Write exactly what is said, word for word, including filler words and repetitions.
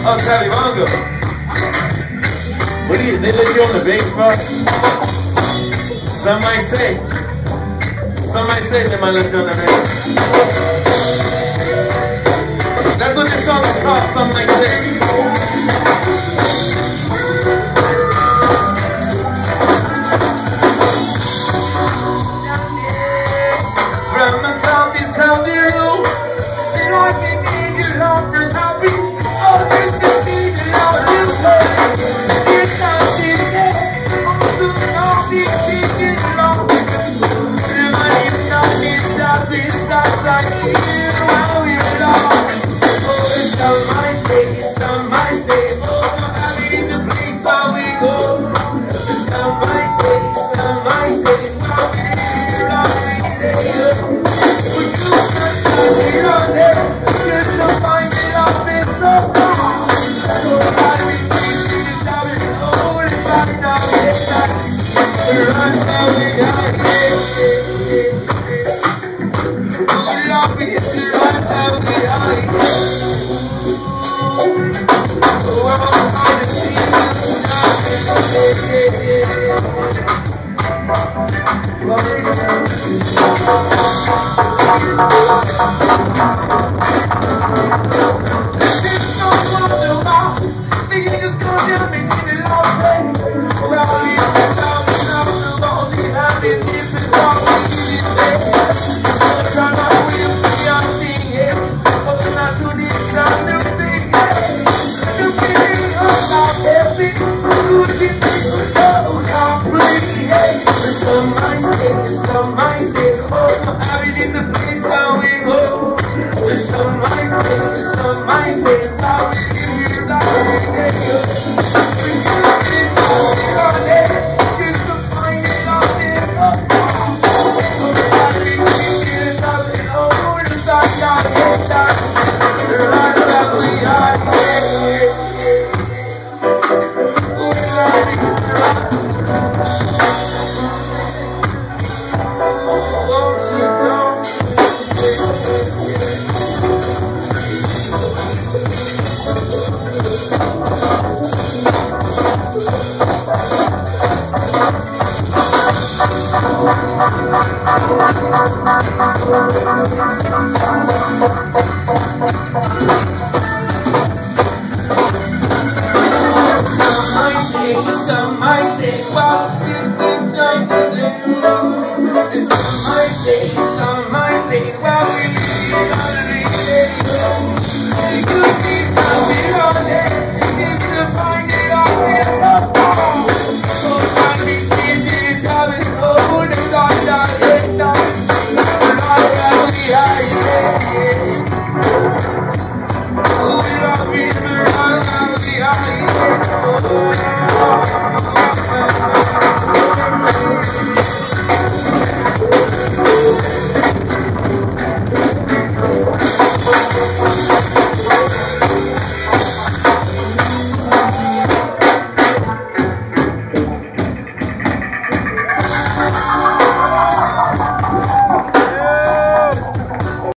Oh, Calibongo. What do you, they let you on the bass, bro? Some might say. Some might say they might let you on the bass. That's what this song is called, some might say. From the top is coming you. And I can make you love and happy. Oh, just to see the love you play. It's not this day. I'm so happy to see it along. Everybody knows it's not this time. I feel how you love. Oh, some might say, some might say, oh, I'm happy to place where we go. Some might say, some might say, well, we're every day. We do something on there just to find it up in so far. So I wish we just have it all and find out it's not. Right now we got it. Oh, love is right now we got it. Oh, I'm trying to see you some might say, oh, I'm happy to place where we go. Some might say, some might say, how we live like we get.